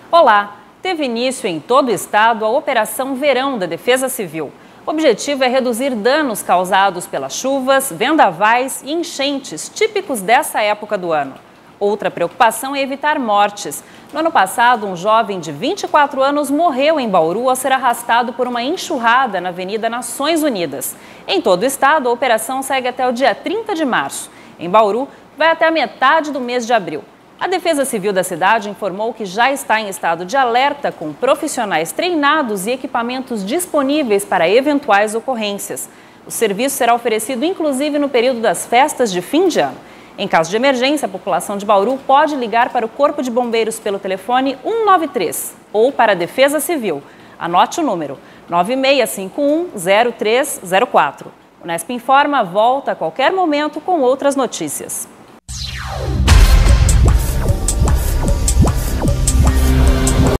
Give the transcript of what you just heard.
Olá! Teve início em todo o estado a Operação Verão da Defesa Civil. O objetivo é reduzir danos causados pelas chuvas, vendavais e enchentes típicos dessa época do ano. Outra preocupação é evitar mortes. No ano passado, um jovem de 24 anos morreu em Bauru ao ser arrastado por uma enxurrada na Avenida Nações Unidas. Em todo o estado, a operação segue até o dia 30 de março. Em Bauru, vai até a metade do mês de abril. A Defesa Civil da cidade informou que já está em estado de alerta com profissionais treinados e equipamentos disponíveis para eventuais ocorrências. O serviço será oferecido inclusive no período das festas de fim de ano. Em caso de emergência, a população de Bauru pode ligar para o Corpo de Bombeiros pelo telefone 193 ou para a Defesa Civil. Anote o número 9651-0304. O Nesp Informa volta a qualquer momento com outras notícias.